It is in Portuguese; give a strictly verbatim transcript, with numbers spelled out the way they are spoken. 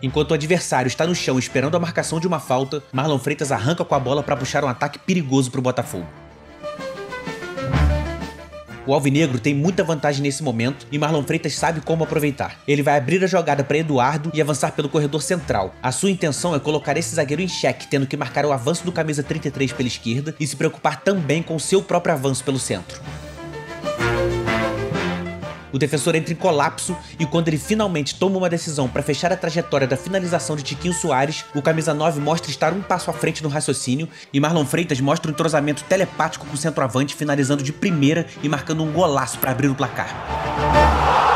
Enquanto o adversário está no chão esperando a marcação de uma falta, Marlon Freitas arranca com a bola para puxar um ataque perigoso para o Botafogo. O alvinegro tem muita vantagem nesse momento e Marlon Freitas sabe como aproveitar. Ele vai abrir a jogada para Eduardo e avançar pelo corredor central. A sua intenção é colocar esse zagueiro em xeque, tendo que marcar o avanço do camisa trinta e três pela esquerda e se preocupar também com o seu próprio avanço pelo centro. O defensor entra em colapso e quando ele finalmente toma uma decisão para fechar a trajetória da finalização de Tiquinho Soares, o camisa nove mostra estar um passo à frente no raciocínio e Marlon Freitas mostra um entrosamento telepático com o centroavante, finalizando de primeira e marcando um golaço para abrir o placar.